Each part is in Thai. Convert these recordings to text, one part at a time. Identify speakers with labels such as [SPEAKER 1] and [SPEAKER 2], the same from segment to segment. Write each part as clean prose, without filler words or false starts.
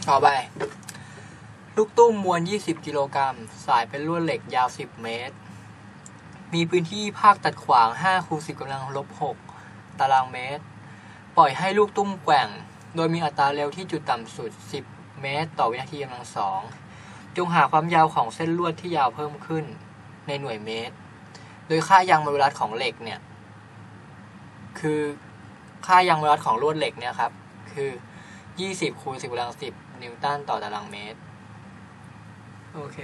[SPEAKER 1] ต่อไปลูกตุ้มมวล20กิโลกรัมสายเป็นลวดเหล็กยาว10เมตรมีพื้นที่ภาคตัดขวาง5 คูณ 10 กำลังลบ 6 ตารางเมตรปล่อยให้ลูกตุ้มแกว่งโดยมีอัตราเร็วที่จุดต่ำสุด10เมตรต่อวินาทีกำลัง2จงหาความยาวของเส้นลวดที่ยาวเพิ่มขึ้นในหน่วยเมตรโดยค่ายางโมดูลัสของเหล็กเนี่ยคือค่ายางโมดูลัสของลวดเหล็กเนี่ยครับคือ20 คูณ 10 กำลัง 10 นิวตันต่อตารางเมตรโอเค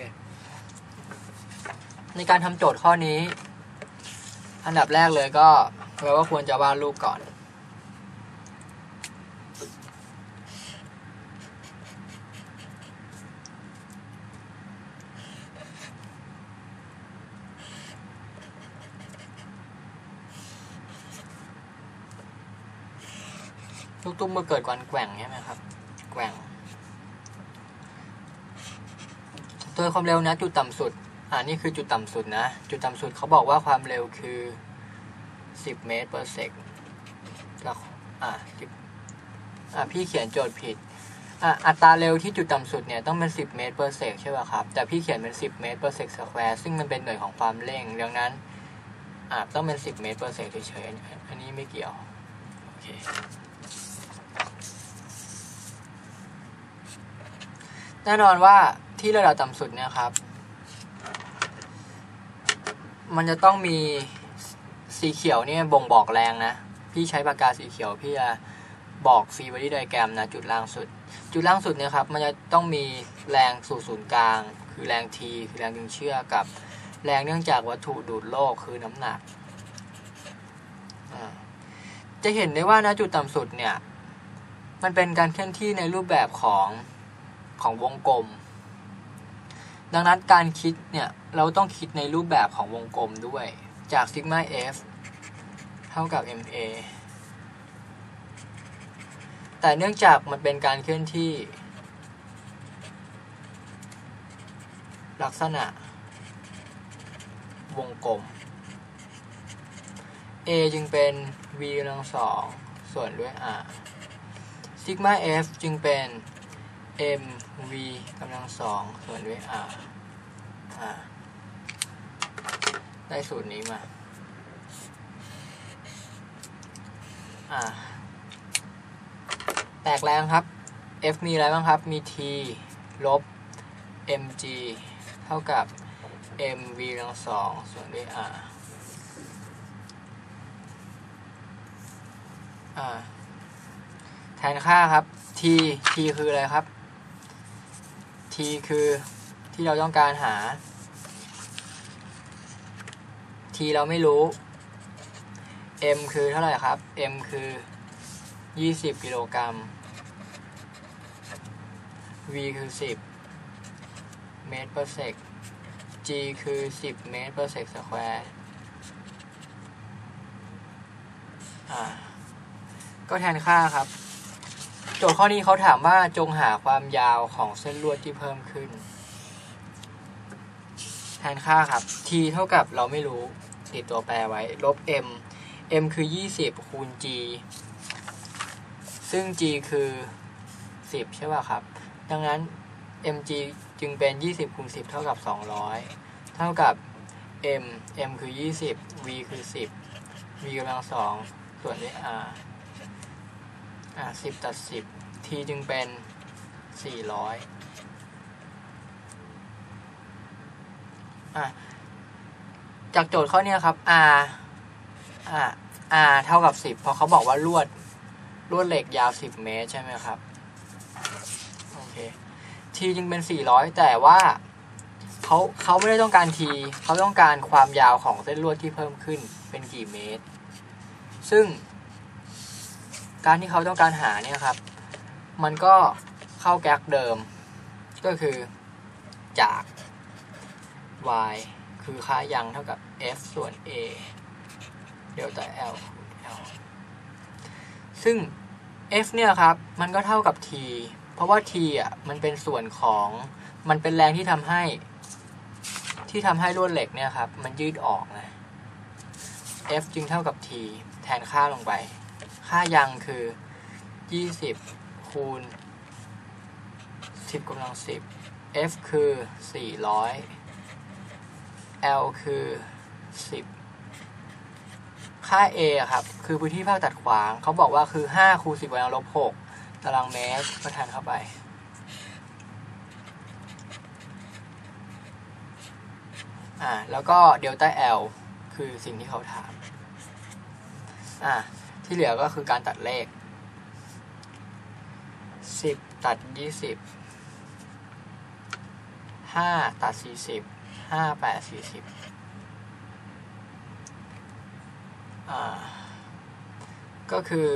[SPEAKER 1] ในการทำโจทย์ข้อนี้อันดับแรกเลยก็แปลว่าควรจะวาดรูปก่อนลูกตุ้มมาเกิดการแกว่งใช่ไหมครับแกว่งโดยความเร็วนะจุดต่ำสุดนี่คือจุดต่ำสุดนะจุดต่ำสุดเขาบอกว่าความเร็วคือ10เมตรต่อเซกแล้วพี่เขียนโจทย์ผิดอัตราเร็วที่จุดต่ำสุดเนี่ยต้องเป็น10เมตรต่อเซกใช่ป่ะครับแต่พี่เขียนเป็น10เมตรต่อเซกสแควร์ซึ่งมันเป็นหน่วยของความเร่งดังนั้นต้องเป็น10เมตรต่อเซกเฉยๆอันนี้ไม่เกี่ยวโอเคแน่นอนว่าที่ระดับต่ำสุดเนี่ยครับมันจะต้องมีสีเขียวเนี่ยบ่งบอกแรงนะพี่ใช้ปากกาสีเขียวพี่จะบอกฟรีบอดี้ไดอะแกรมนะจุดล่างสุดเนี่ยครับมันจะต้องมีแรงสู่ศูนย์กลางคือแรง T คือแรงดึงเชือกกับแรงเนื่องจากวัตถุดูดโลกคือน้ำหนักจะเห็นได้ว่าณจุดต่ำสุดเนี่ยมันเป็นการเคลื่อนที่ในรูปแบบของวงกลมดังนั้นการคิดเนี่ยเราต้องคิดในรูปแบบของวงกลมด้วยจากซิกมา F เท่ากับ MA แต่เนื่องจากมันเป็นการเคลื่อนที่ลักษณะวงกลม A จึงเป็น V กำลัง2ส่วนด้วย R ซิกมา F จึงเป็น mv กำลัง2ส่วนด้วย r ได้สูตรนี้มาแตกแรงครับ F มีอะไรบ้างครับมี T ลบ mg เท่ากับ mv กำลัง2ส่วนด้วย r แทนค่าครับ T คืออะไรครับ T คือที่เราต้องการหา T เราไม่รู้ M คือเท่าไหร่ครับ M คือ20กิโลกรัม V คือ10เมตรต่อเซก G คือ10เมตรต่อเซกสแควร์ก็แทนค่าครับโจทย์ข้อนี้เขาถามว่าจงหาความยาวของเส้นลวดที่เพิ่มขึ้นแทนค่าครับ t เท่ากับเราไม่รู้ติดตัวแปรไว้ลบ m คือ20คูณ g ซึ่ง g คือ10ใช่ป่ะครับดังนั้น mg จึงเป็น20คูณ10เท่ากับ200เท่ากับ m คือ20 v คือ10 v กำลัง2ส่วนด้วย r 10ตัด10 t จึงเป็น400จากโจทย์ข้อนี้ครับ r เท่ากับ10เพราะเขาบอกว่าลวดเหล็กยาว10เมตรใช่ไหมครับโอเค t จึงเป็น400แต่ว่าเขาไม่ได้ต้องการ t เขาต้องการความยาวของเส้นลวดที่เพิ่มขึ้นเป็นกี่เมตรซึ่งการที่เขาต้องการหาเนี่ยครับมันก็เข้าแก๊กเดิมก็คือจาก y คือค่ายางเท่ากับ f ส่วน a เดลต้า l ซึ่ง f เนี่ยครับมันก็เท่ากับ t เพราะว่า t มันเป็นส่วนของมันเป็นแรงที่ทำให้ลวดเหล็กเนี่ยครับมันยืดออกนะ f จึงเท่ากับ t แทนค่าลงไปค่ายังคือ20คูณ 10 กำลัง 10 F คือ 400 L คือ 10 ค่า A ครับคือพื้นที่ภาคตัดขวางเขาบอกว่าคือ5คูณ10 กำลัง -6 ตารางเมตรก็แทนเข้าไปแล้วก็เดลต้า L คือสิ่งที่เขาถามที่เหลือก็คือการตัดเลข10ตัด20 5ตัด40 5 8 40ก็คือ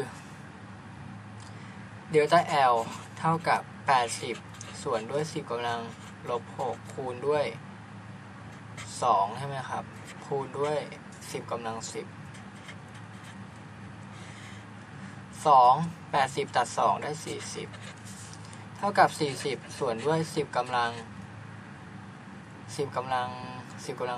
[SPEAKER 1] เดลต้า L เท่ากับ80ส่วนด้วย10 กำลัง -6 คูณด้วย2ใช่ไหมครับคูณด้วย10 กำลัง 10 2 80ตัด2ได้40เท่ากับ40ส่วนด้วย10 กำลัง 10 กำลัง 10 กำลัง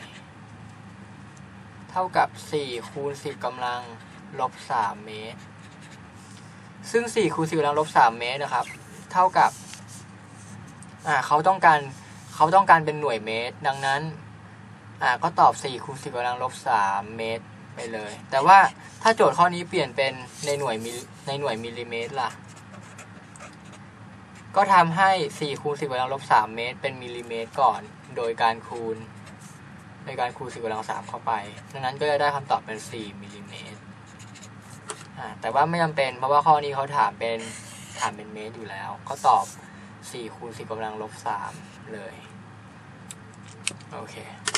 [SPEAKER 1] 4เท่ากับ4คูณ10 กำลัง -3 เมตรซึ่ง4คูณ10 กำลัง -3 เมตรนะครับเท่ากับเขาต้องการเป็นหน่วยเมตรดังนั้นก็ตอบ4คูณ10 กำลัง -3 เมตรไปเลยแต่ว่าถ้าโจทย์ข้อนี้เปลี่ยนเป็นในหน่วยมิลลิเมตรล่ะก็ทำให้4คูณ10 กำลัง -3 เมตรเป็นมิลลิเมตรก่อนโดยการคูณ10 กำลัง 3เข้าไปดังนั้นก็จะได้คำตอบเป็น4มิลลิเมตรแต่ว่าไม่จำเป็นเพราะว่าข้อนี้เขาถามเป็นเมตรอยู่แล้วก็ตอบ4คูณ10 กำลัง -3เลยโอเค